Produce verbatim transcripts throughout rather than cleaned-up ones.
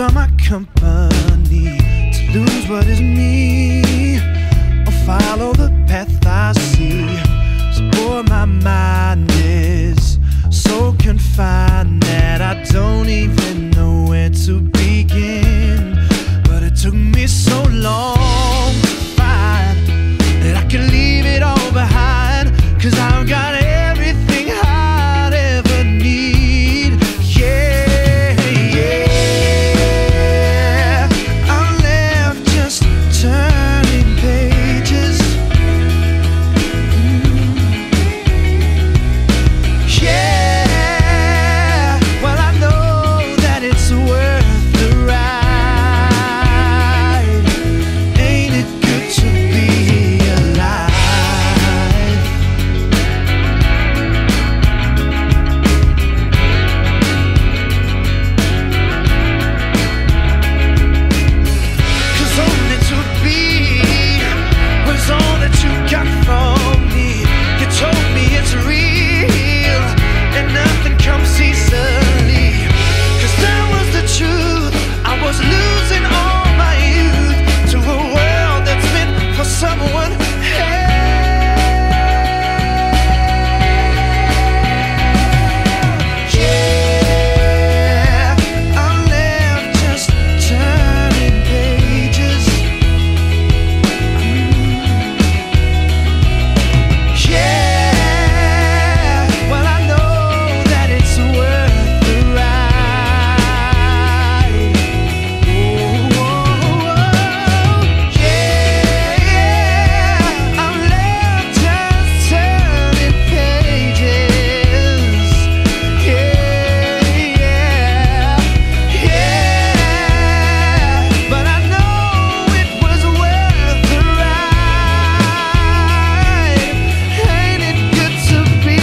are my company, to lose what is me, or follow the path I see. So boy, my mind is so confined that I don't even know where to begin. But it took me so long to find that I can leave it all behind, 'cause I've got everything I'd ever need. Yeah, yeah, I'm left just turning pages. Mm. Yeah, well I know that it's worth the ride. Ain't it good to be alive? Only to be was all that you got from me. You told me it's real and nothing comes easily, 'cause that was the truth. I was losing all my youth to a world that's meant for someone else. Yeah, I'm left just turning pages. Yeah, well I know that it's worth the ride. Oh, yeah, I'm left just turning pages. Yeah, yeah, yeah, but I know it was worth the ride. Ain't it good to be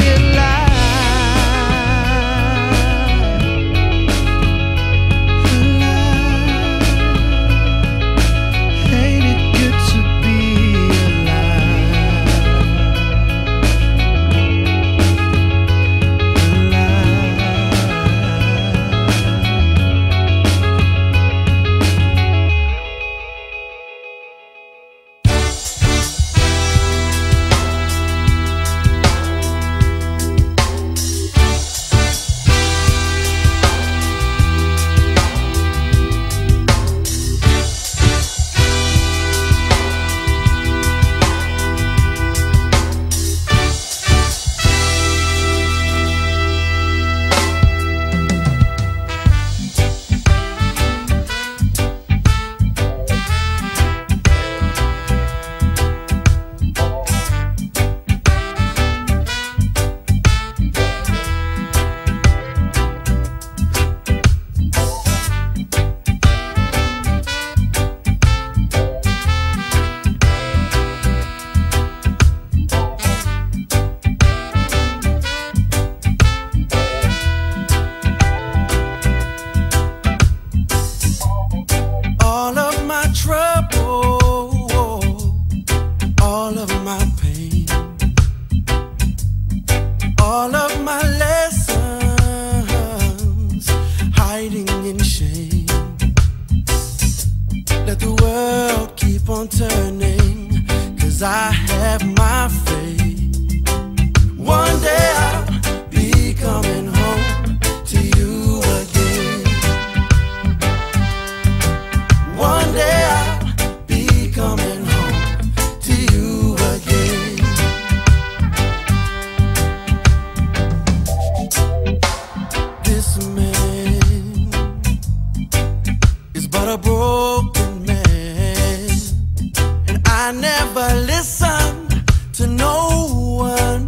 alive? Ain't it good to be all of my trouble, all of my pain, all of my lessons hiding in shame? Let the world keep on turning, 'cause I have my faith. One day I'll be coming home to you again. One day I'll be coming home to you again. This man is but a broken man, and I never listened to no one.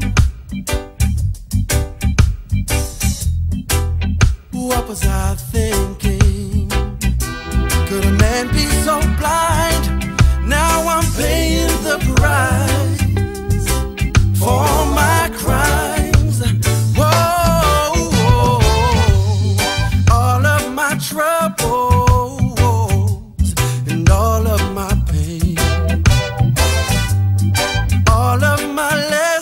What was I thinking? Could a man be so blind? Now I'm paying the price for all my crimes. Whoa, whoa, all of my troubles and all of my pain, all of my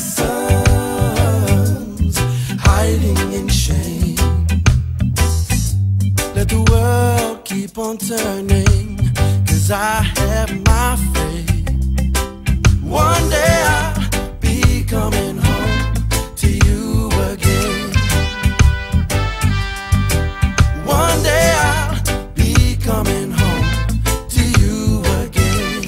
lessons hiding in shame. Let the world keep on turning, 'cause I have my faith. One day I'll be coming home to you again. One day I'll be coming home to you again.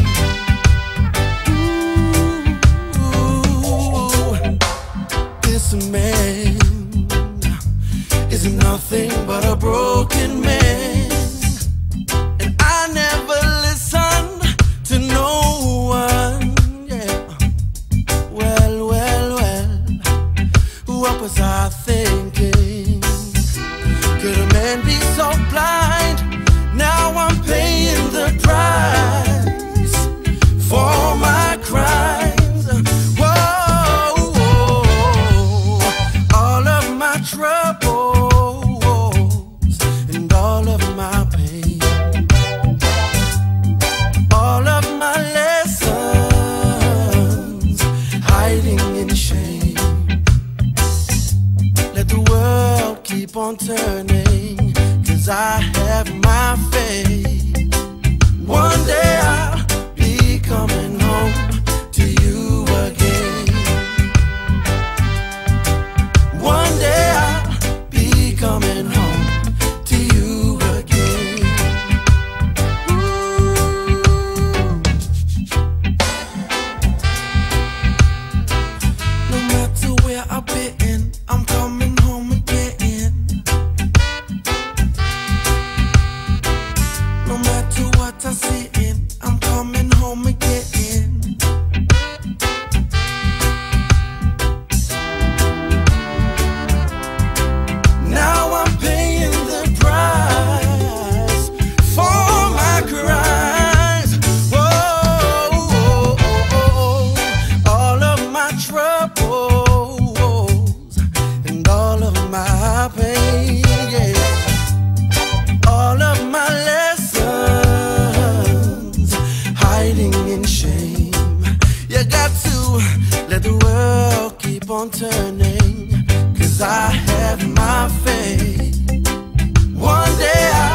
Ooh, this man is nothing but a broken man, and I never listened to no one. Yeah. Well, well, well, what was I thinking? Could a man be so blind? Now I'm paying the price for my crimes. Whoa, whoa, all of my troubles and all of my pain, all of my lessons hiding in shame. Let the world keep on turning, 'cause I have my faith. One day I'll be coming home to you again. One day I'll be coming home to you again. Ooh. No matter where I've been, I'm coming home again. No matter what I see, I'm coming home again. Now I'm paying the price for my crimes. Whoa, whoa, whoa, all of my troubles and all of my pain, yeah. All of my lessons hiding in shame. You got to let the world keep on turning, 'cause I have my faith. One day I